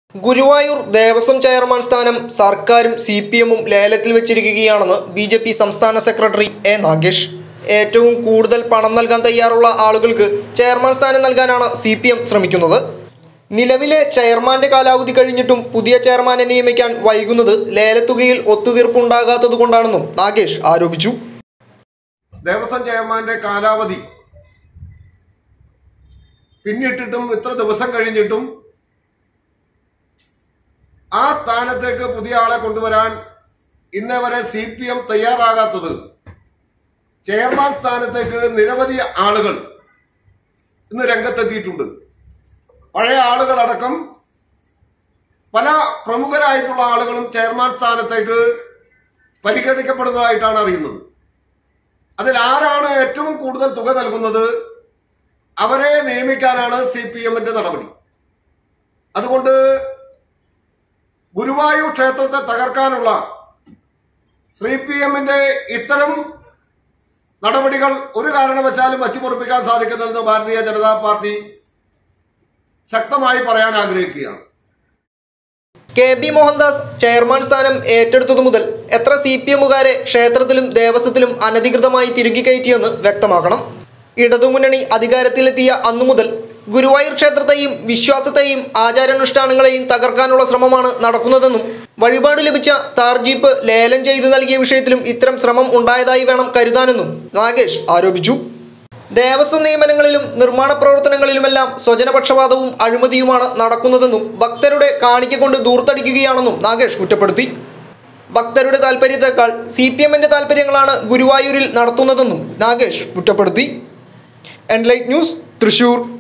Guruvayur Devaswom chairman സ്ഥാനം സർക്കാരും സിപിഎമ്മും ലേലത്തിൽ വെച്ചിരിക്കുകയാണെന്ന് ബിജെപി സംസ്ഥാന സെക്രട്ടറി എ നാഗേഷ്. ഏറ്റവും കൂടുതൽ പണം നൽകാൻ തയ്യാറുള്ള ആളുകൾക്ക് ചെയർമാൻ സ്ഥാനം നൽകാനാണ് സിപിഎം ശ്രമിക്കുന്നത്. നിലവിലെ ചെയർമാന്റെ കാലാവധി കഴിഞ്ഞിട്ടും പുതിയ ചെയർമാനെ നിയമിക്കാൻ വൈകുന്നത് ലേലത്തുകയിൽ ഒത്തുതീർപ്പുണ്ടാകാത്തതുകൊണ്ടാണെന്നും നാഗേഷ് ആരോപിച്ചു. ദേവസ്വം ചെയർമാന്റെ കാലാവധി പിന്നിട്ടിട്ടും ഇത്ര ദിവസം കഴിഞ്ഞിട്ടും ആ സ്ഥാനത്തേക്ക് പുതിയ ആളെ കൊണ്ടുവരാൻ ഇന്നേ വരെ സിപിഎം തയ്യാറാകാത്തത് ചെയർമാൻ സ്ഥാനത്തേക്ക് നിരവധി ആളുകൾ ഇന്ന് രംഗത്തെത്തിയിട്ടുണ്ട്. പഴയ ആളുകളടക്കം പല പ്രമുഖരായിട്ടുള്ള ആളുകളും ചെയർമാൻ സ്ഥാനത്തേക്ക് പരിഗണിക്കപ്പെടുന്നതായിട്ടാണ് അറിയുന്നത്. അതിൽ ആരാണ് ഏറ്റവും കൂടുതൽ തുക നൽകുന്നത് അവരെ നിയമിക്കാനാണ് സിപിഎമ്മിന്റെ നടപടി. അതുകൊണ്ട് ഗുരുവായൂർ ക്ഷേത്രത്തെ തകർക്കാനുള്ള സിപിഎമ്മിന്റെ ഇത്തരം നടപടികൾ ഒരു കാരണവശാലും വച്ചുപൊറുപ്പിക്കാൻ സാധിക്കുന്നതെന്ന് ഭാരതീയ ജനതാ പാർട്ടി ശക്തമായി പറയാൻ ആഗ്രഹിക്കുകയാണ്. കെ.ബി. മോഹൻദാസ് ചെയർമാൻ സ്ഥാനം ഏറ്റെടുത്തതു മുതൽ എത്ര സിപിഎമ്മുകാരെ ക്ഷേത്രത്തിലും ദേവസ്വത്തിലും അനധികൃതമായി തിരുകി കയറ്റിയെന്ന് വ്യക്തമാക്കണം. ഇടതുമുന്നണി അധികാരത്തിലെത്തിയ അന്നു മുതൽ ഗുരുവായൂർ ക്ഷേത്രത്തെയും വിശ്വാസത്തെയും ആചാരാനുഷ്ഠാനങ്ങളെയും തകർക്കാനുള്ള ശ്രമമാണ് നടക്കുന്നതെന്നും വഴിപാട് ലഭിച്ച താർ ജീപ്പ് ലേലം ചെയ്തു നൽകിയ വിഷയത്തിലും ഇത്തരം ശ്രമം ഉണ്ടായതായി വേണം കരുതാനെന്നും നാഗേഷ് ആരോപിച്ചു. ദേവസ്വം നിയമനങ്ങളിലും നിർമ്മാണ പ്രവർത്തനങ്ങളിലുമെല്ലാം സ്വജനപക്ഷപാതവും അഴിമതിയുമാണ് നടക്കുന്നതെന്നും ഭക്തരുടെ കാണിക്ക കൊണ്ട് ദൂർത്തടിക്കുകയാണെന്നും നാഗേഷ് കുറ്റപ്പെടുത്തി. ഭക്തരുടെ താൽപര്യത്തെക്കാൾ സിപിഎമ്മിന്റെ താൽപര്യങ്ങളാണ് ഗുരുവായൂരിൽ നടത്തുന്നതെന്നും നാഗേഷ് കുറ്റപ്പെടുത്തി. Enlight news, Thrissur.